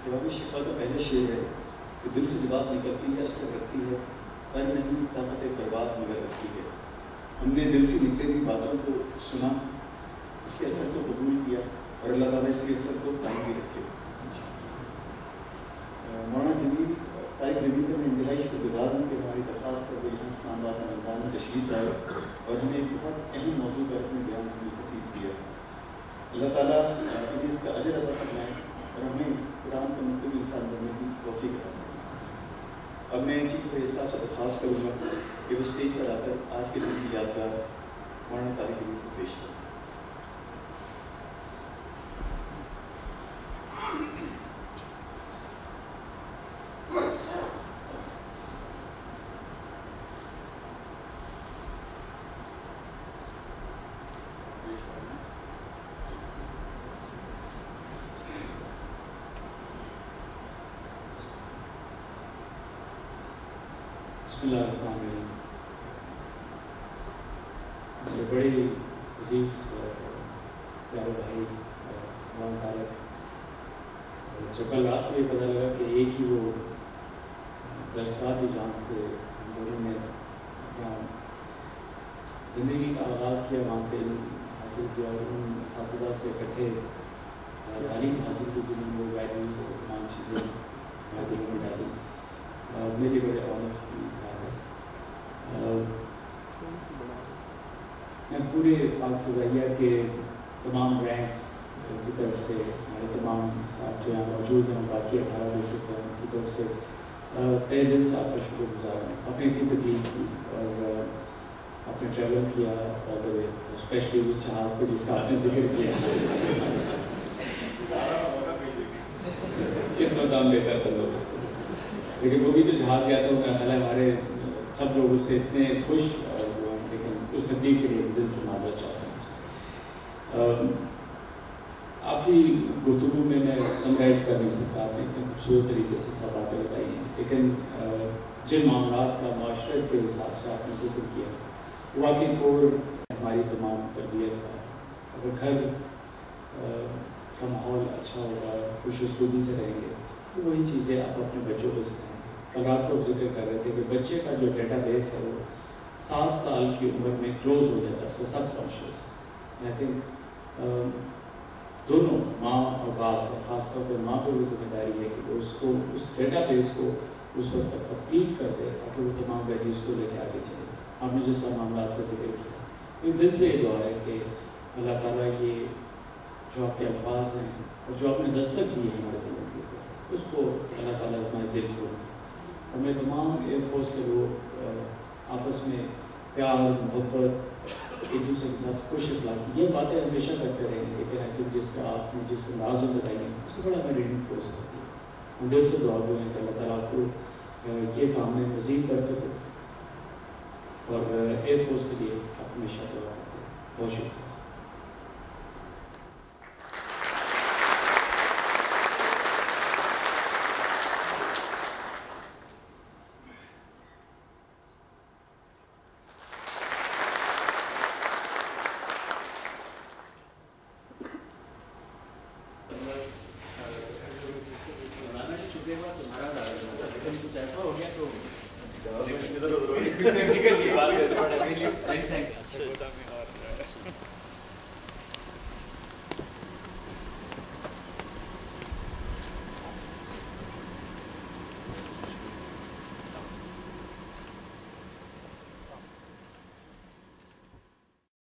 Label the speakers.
Speaker 1: جوابی شفا کا پہلا شعر ہے کہ دل سے جو بات نکلتی ہے اثر رکھتی ہے، پر نہیں طاقت پرواز مگر رکھتی ہے۔ ہم نے دل سے نکلی ہوئی باتوں کو سنا، اس کے اثر کو قبول کیا اور اللہ تعالیٰ اس کے اثر کو قائم بھی رکھے۔ مولانا جمیل طارق جمیل کا میں انتہائی شکر گزار ہوں کہ ہماری درخواست پر وہ یہاں اسلام آباد میں رمضان میں تشریف لائے اور ہمیں ایک بہت اہم موضوع پر اپنے بیان سے مستفید کیا۔ اللہ تعالیٰ انہیں اس کا اجر عطا فرمائے اور ہمیں قرآن کا مطلب انسان بننے کی توفیق عطا فرمائے۔ اب میں چیف آف اسٹاف سے درخواست کروں گا کہ وہ اسٹیج پر آ کر آج کے دن کی یادگار مولانا طارق جمیل کو پیش کریں۔
Speaker 2: بسم اللہ الرحمن الرحیم۔ میرے بڑے عزیز پیارے بھائی مولانا طارق، جو کل رات کو یہ پتہ لگا کہ ایک ہی وہ درسات جان سے ہم لوگوں نے اپنا زندگی کا آغاز کیا، وہاں سے علم حاصل کیا اور ان اساتذہ سے اکٹھے تعلیم حاصل کی جنہوں نے وہ ویلیوز اور تمام چیزیں دل میں ڈالی، میری بڑے آنر کی بات ہے۔ میں پورے پاک فضائیہ کے تمام رینکس کی طرف سے، ہمارے تمام صاحب جو یہاں موجود ہیں، باقی 18 ڈسٹرکٹ کی طرف سے تہ دل سے آپ کا شکر گزار ہوں۔ آپ نے اتنی تکلیف کی اور آپ نے ٹریول کیا آل دا وے، اسپیشلی اس جہاز پہ جس کا آپ نے ذکر کیا، اس مقام بہتر بندوبست، لیکن وہ بھی جو جہاز گیا تو میرا خیال ہے ہمارے سب لوگ اس سے اتنے خوش ہوئے، لیکن اس تکلیف کے لیے دل سے معذرت چاہتا ہوں۔ آپ کی گفتگو میں سمرائز کر نہیں سکتا، آپ نے اتنے خوبصورت طریقے سے سب باتیں بتائی ہیں، لیکن جن معاملات کا معاشرت کے حساب سے آپ نے ذکر کیا، واقعی کور ہماری تمام تربیت کا، اگر گھر کا ماحول اچھا ہوگا، خوش اسلوبی سے رہیں گے تو وہی چیزیں آپ اپنے بچوں کو سکھائیں۔ کل رات کو ذکر کر رہے تھے کہ بچے کا جو ڈیٹا بیس ہے وہ 7 سال کی عمر میں کلوز ہو جاتا ہے، اس کا سب کانشیس۔ آئی تھنک دونوں ماں اور باپ، خاص طور پہ ماں پہ وہ ذمہ داری ہے کہ وہ اس کو اس ڈیٹا بیس کو اس وقت تک کمپلیٹ کر دے تاکہ وہ تمام ویلیوز کو لے کے آگے چلے۔ آپ نے جس طرح معاملات کا ذکر کیا، یہ دل سے یہ دعا ہے کہ اللہ تعالیٰ یہ جو آپ کے الفاظ ہیں اور جو آپ نے دستک دی ہے ہمارے دلوں کے اوپر، اس کو اللہ تعالیٰ ہمارے دل کو اور میں تمام ایئر فورس کے لوگ آپس میں پیار محبت، ایک دوسرے کے ساتھ خوش اخلاقی، یہ باتیں ہمیشہ کرتے رہیں گے، لیکن آئی تھنک جس کا آپ نے جس انداز میں بتائی ہے اس سے بڑا ہمیں ریڈنگ فورس کرتی ہے۔ ہم دل سے دعا دیں کہ اللہ تعالیٰ آپ کو یہ کام میں مزید برکت دے اور ایئر فورس کے لیے آپ ہمیشہ دعا کرتے ہیں۔ بہت شکریہ۔
Speaker 3: تمہارا